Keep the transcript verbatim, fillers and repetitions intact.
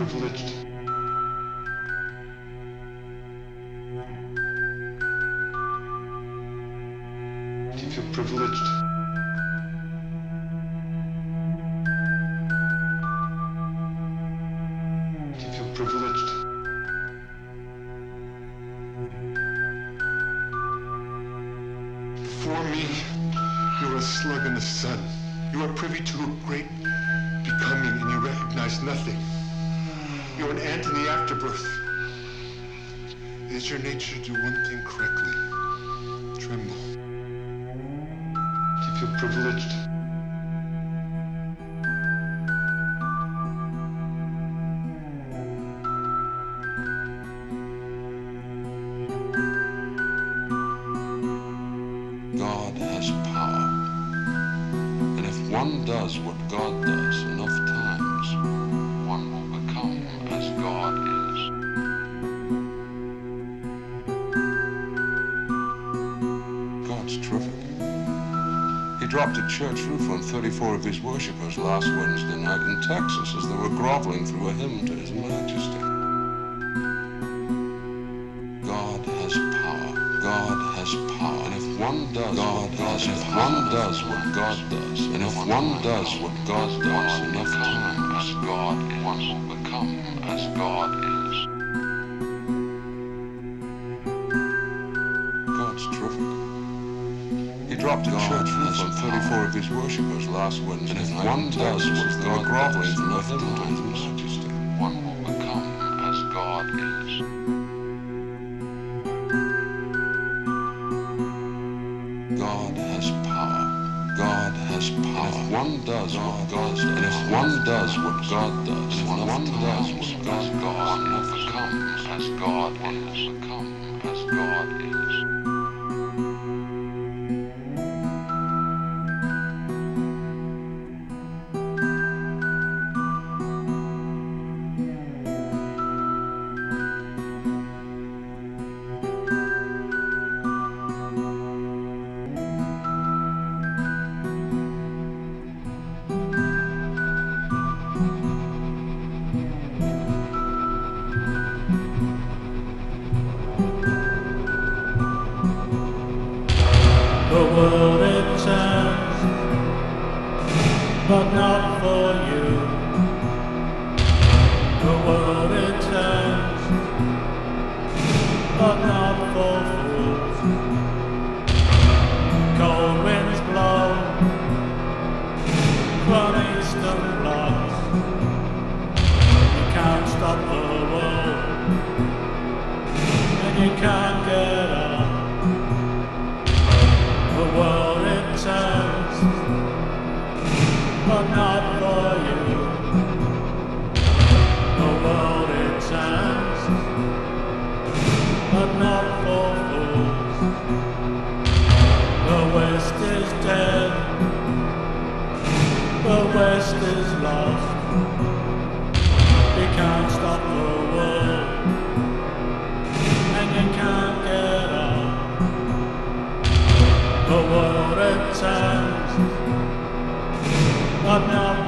privileged. Do you feel privileged? Do you feel privileged? Before me, you are a slug in the sun. You are privy to a great becoming, and you recognize nothing. You're an ant in the afterbirth. It is your nature to do one thing correctly. Tremble. Do you feel privileged? God has power. And if one does what God does enough times, one will become as God is. God's terrific. He dropped a church roof on thirty-four of his worshippers last Wednesday night in Texas as they were groveling through a hymn to His Majesty. God has power. God has power. And if one does God does, if one does what God does, and if one does what God does enough times, as God is, one will become as God is. God's terrific. He dropped a church roof on thirty-four of his worshippers last Wednesday night. And if one does what God groveling through a hymn to His Majesty, one will become as God is. God has power. God has power. And if one does what God does, and if one does what God does, and if one does what God does, one will become as God is. Become as God is. The world it turns, but not for you. The world it turns, but not for fools. Cold winds blow from eastern blocks. You can't stop the world, and you can't get up. The world it turns, but not for you. The world it turns, but not for fools. The West is dead, the West is lost. You can't stop the world, and you can't get up. The world it turns, but not